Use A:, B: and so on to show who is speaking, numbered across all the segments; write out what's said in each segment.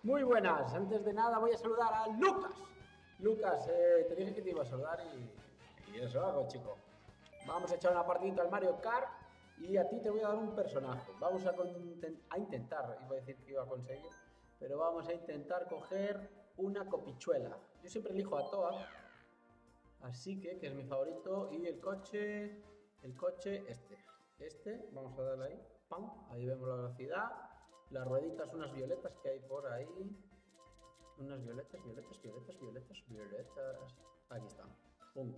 A: Muy buenas, antes de nada voy a saludar a Lucas. Lucas, te dije que te iba a saludar y eso hago, chico. Vamos a echar una partidita al Mario Kart y a ti te voy a dar un personaje. Vamos a intentar, iba a decir que iba a conseguir, pero vamos a intentar coger una copichuela. Yo siempre elijo a Toad, así que es mi favorito, y el coche este, vamos a darle ahí, ¡pam! Ahí vemos la velocidad, las rueditas, unas violetas que hay por ahí, unas violetas, aquí están, ¡pum!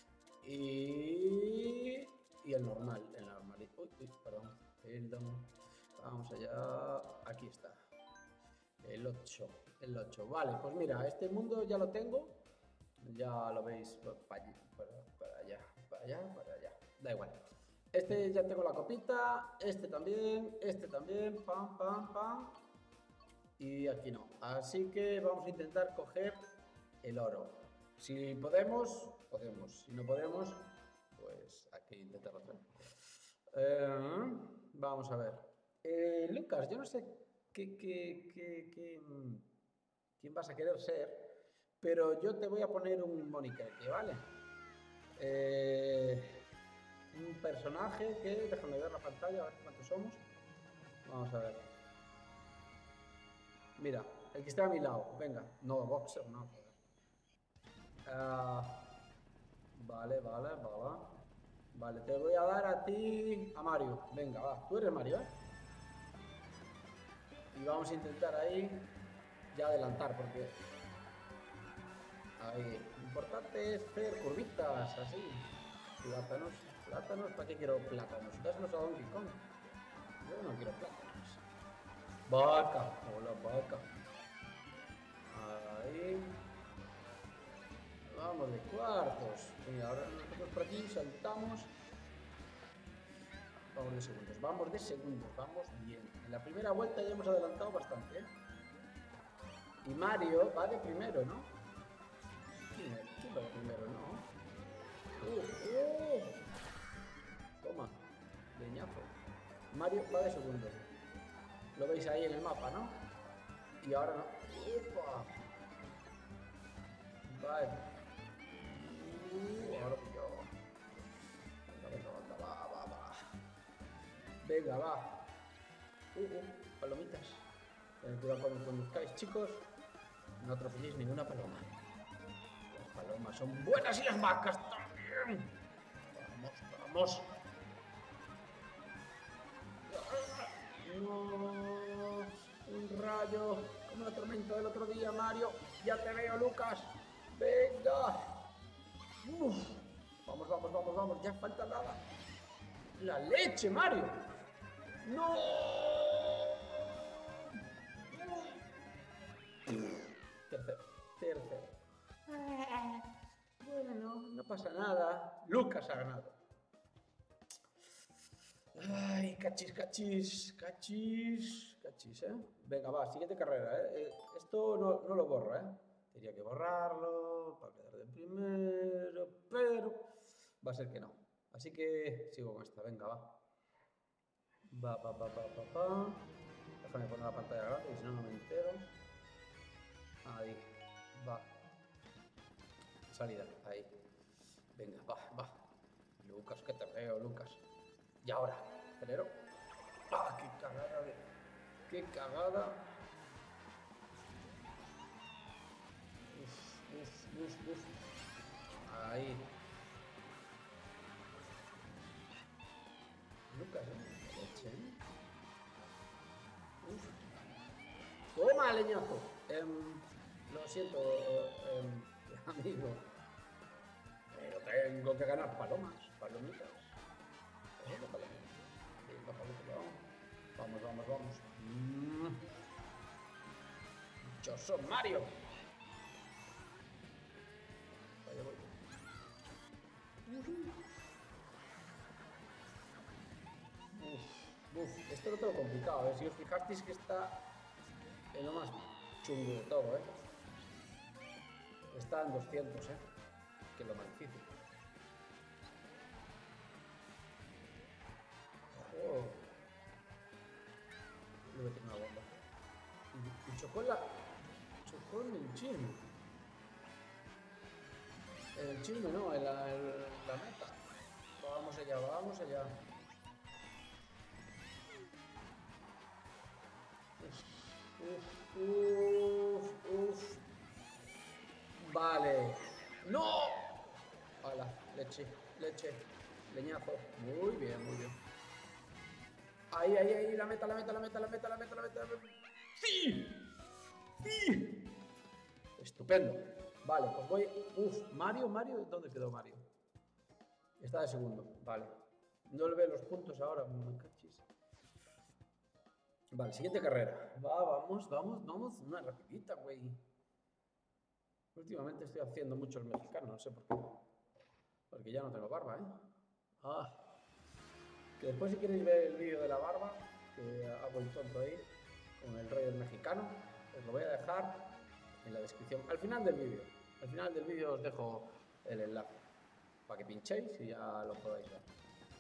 A: Y el normal, uy, perdón, vamos allá, aquí está, el 8, vale, pues mira, este mundo ya lo tengo. Ya lo veis, para allá, da igual. Este ya tengo la copita, este también, pam, pam, pam. Y aquí no. Así que vamos a intentar coger el oro. Si podemos, podemos. Si no podemos, pues hay que intentarlo otra vez. Vamos a ver. Lucas, yo no sé quién vas a querer ser. Pero yo te voy a poner un moniquete, ¿vale? Un personaje que... Déjame ver la pantalla, a ver cuántos somos. Vamos a ver. Mira, el que está a mi lado. Venga. No, boxer, no. Vale. Vale, te voy a dar a ti... A Mario. Venga, va. Tú eres Mario, ¿eh? Y vamos a intentar ahí... Ya adelantar, porque... Ahí. Lo importante es hacer curvitas, así. Plátanos, ¿para qué quiero plátanos? Dáselos a Donkey Kong. Yo no quiero plátanos. Vaca, hola vaca. Ahí. Vamos de cuartos. Y ahora nosotros por aquí saltamos. Vamos de segundos, vamos bien. En la primera vuelta ya hemos adelantado bastante, ¿eh? Y Mario va de primero, ¿no? ¿Quién va de primero, no? Toma, leñazo. Mario va de segundo. Lo veis ahí en el mapa, ¿no? Y ahora no. ¡Opa! Vale. Ahora yo. Venga, va. Venga, va. Palomitas. Tened cuidado cuando conduzcáis, chicos. No atropelléis ninguna paloma. Las palomas son buenas y las vacas también. Vamos. No, un rayo, como la tormenta del otro día, Mario. Ya te veo, Lucas. Venga. Vamos. Ya falta nada. La leche, Mario. No. Tercero. Bueno, no pasa nada. Lucas ha ganado. Ay, cachis, ¿eh? Venga, va, siguiente carrera, ¿eh? Esto no lo borro, ¿eh? Tendría que borrarlo para quedar de primero, pero va a ser que no. Así que sigo con esta, venga, va. Va. Déjame poner la pantalla grande, que si no, no me entero. Ahí, va. Salida, ahí. Venga, va. Lucas, que te veo, Lucas. Y ahora, acelero. ¡Ah, qué cagada! ¡Qué cagada! Uf. Ahí. Lucas, leche. Uf. ¡Toma, leñazo! Lo siento, amigo. Pero tengo que ganar palomitas. Vamos. Yo soy Mario. Vaya voy. Esto lo tengo complicado, Si os fijasteis que está en lo más chungo de todo, Está en 200, Que es lo más difícil. Le voy a tirar una bomba. Y chocó chocó en el chisme. El chisme no, en la meta. Vamos allá, vamos allá. Uf. Vale. ¡No! Hala, leche, leñazo. Muy bien, muy bien. Ahí, la meta. ¡Sí! ¡Sí! Estupendo. Vale, pues voy. Mario, ¿dónde quedó Mario? Está de segundo, vale. No le veo los puntos ahora, me cachis. Vale, siguiente carrera. Vamos. Una rapidita, güey. Últimamente estoy haciendo mucho el mexicano, no sé por qué. Porque ya no tengo barba, ¿eh? Que después si queréis ver el vídeo de la barba, que hago el tonto ahí, con el rey del mexicano, os lo voy a dejar en la descripción. Al final del vídeo. Al final del vídeo os dejo el enlace para que pinchéis y ya lo podáis ver.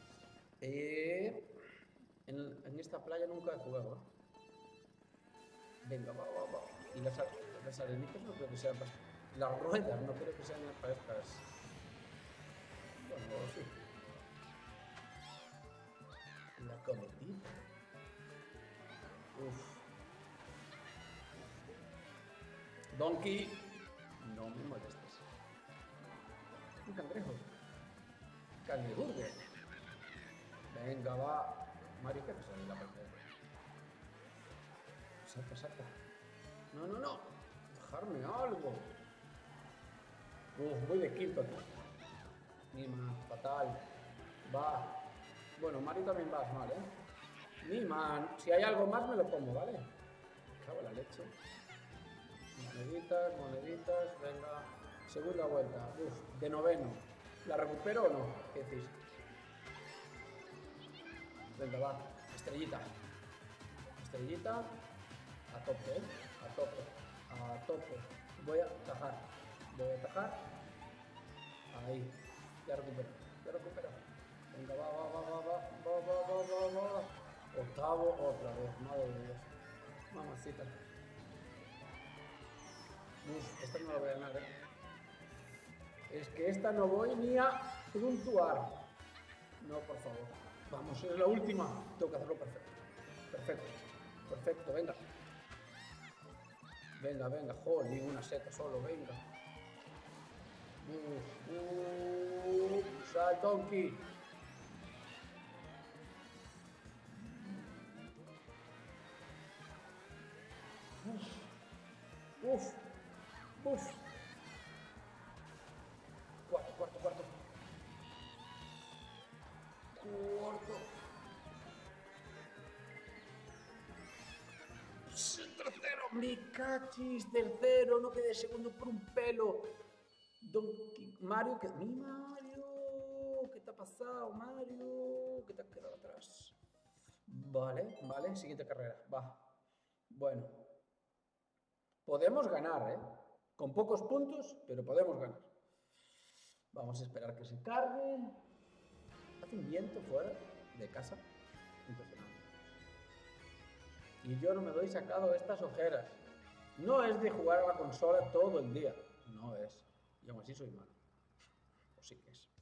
A: En esta playa nunca he jugado, ¿eh? Venga, va. Y las arenitas no creo que sean para... Las ruedas no creo que sean para estas... Bueno, sí. La cometita. Donkey, no me molestes. Un cangrejo. Cangreburger. Venga, va. Mario, ¿qué haces en la parte? Saca. No. Dejarme algo. Voy de quinto aquí. Nima, fatal. Va. Bueno, Mario también vas mal, ¿eh? Nima, si hay algo más me lo como, ¿vale? Me cago en la leche. Moneditas, venga. Segunda vuelta. De noveno. ¿La recupero o no? ¿Qué decís? Venga, va. Estrellita. A tope, ¿eh? A tope. Voy a atajar. Ahí. Ya recupero. Venga, va. Octavo, otra vez. Madre de Dios. Mamacita. Esta no la voy a ganar, ¿eh? Es que esta no voy ni a puntuar. No, por favor. Vamos, es la última. Tengo que hacerlo perfecto, venga. Venga, joder, una seta solo, venga. Sal, Donkey. Uf. Cuarto. Tercero, me cachis, tercero, no quedé segundo por un pelo. Mario, mi Mario, ¿qué te ha pasado, Mario? ¿Qué te has quedado atrás? Vale, siguiente carrera, va. Bueno, podemos ganar, ¿eh? Con pocos puntos, pero podemos ganar. Vamos a esperar que se cargue. Hace un viento fuera de casa. Impresionante. Y yo no me doy sacado estas ojeras. No es de jugar a la consola todo el día. No es. Y aún así soy malo. O sí que es.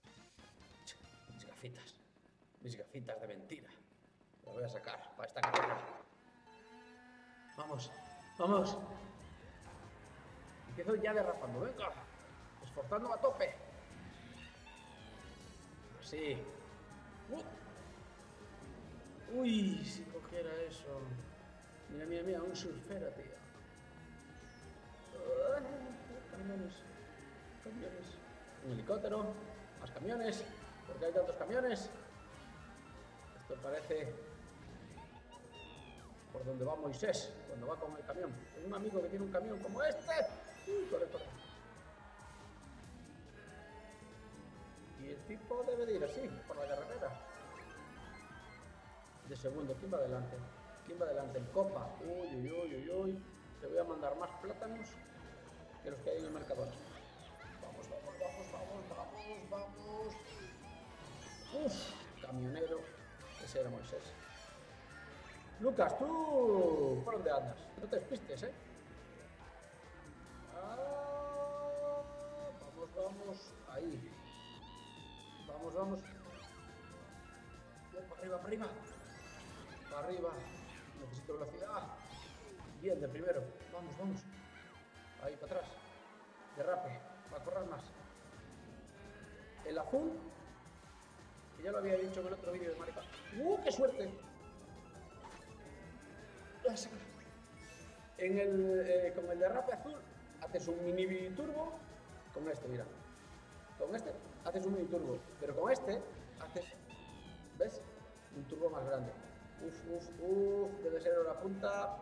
A: Mis gafitas de mentira. Las voy a sacar para esta carrera. Vamos. Empiezo ya derrapando. Venga. Esforzándome a tope. Así. Uy, si cogiera eso. Mira, un surfero, tío. Camiones. Un helicóptero. Más camiones. ¿Por qué hay tantos camiones? Esto parece por donde va Moisés cuando va con el camión. Tengo un amigo que tiene un camión como este. Corre. Y el tipo debe de ir así, por la carretera. De segundo, ¿quién va adelante? En copa. Uy. Te voy a mandar más plátanos que los que hay en el mercador. Vamos. Camionero. Ese era Moisés. Lucas, ¿tú por dónde andas? No te despistes, ¿eh? Ah, vamos, vamos. Ahí. Vamos, vamos. Bien, para arriba, para arriba. Para arriba. Necesito velocidad. Bien, de primero. Vamos, vamos. Ahí, para atrás. Derrape. Para correr más. El azul. Que ya lo había dicho en el otro vídeo de Marica. ¡Qué suerte! Con el derrape azul haces un mini turbo. Con este, mira. Con este haces un mini turbo. Pero con este haces, ¿ves? Un turbo más grande. Uf. Debe ser la punta.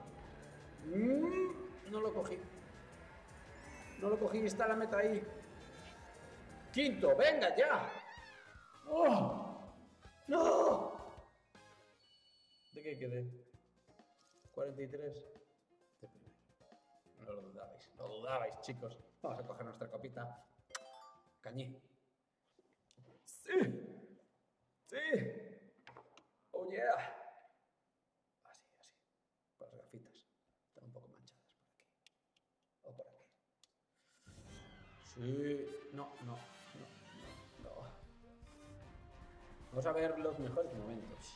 A: No lo cogí. No lo cogí. Está la meta ahí. Quinto. ¡Venga ya! ¡Oh! ¡No! ¿De qué quedé? 43. No lo dudabais. No dudabais, chicos. Vamos a coger nuestra copita. Cañí. ¡Sí! ¡Sí! ¡Oh, yeah! Así. Con las gafitas. Están un poco manchadas por aquí. O por aquí. Sí. No. Vamos a ver los mejores momentos.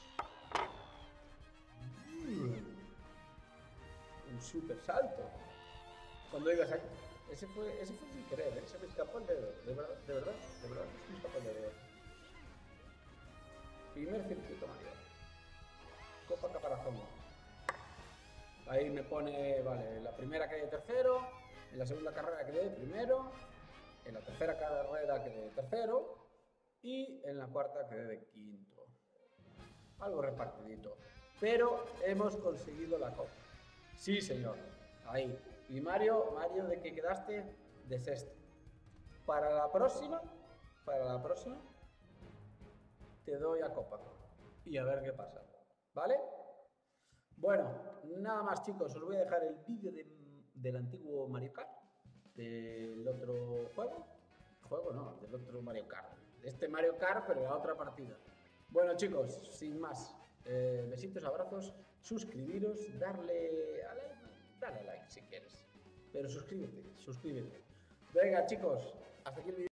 A: Un super salto. Cuando ibas a... Ese fue sin querer, ¿eh? Se me escapó el dedo. De verdad se me escapó el dedo. Primer circuito mayor. Copa Caparazón. Ahí me pone, vale, la primera quedé tercero, en la segunda carrera quedé primero, en la tercera carrera quedé tercero y en la cuarta quedé de quinto. Algo repartidito. Pero hemos conseguido la copa. Sí, señor. Ahí. Y Mario, ¿de qué quedaste? De sexto. Para la próxima, te doy a copa. Y a ver qué pasa. ¿Vale? Bueno, nada más, chicos. Os voy a dejar el vídeo del antiguo Mario Kart. Del otro juego. Del otro Mario Kart. De este Mario Kart, pero de la otra partida. Bueno, chicos, sin más. Besitos, abrazos. Suscribiros, dale a like si quieres. Pero suscríbete. Venga, chicos, hasta aquí el vídeo.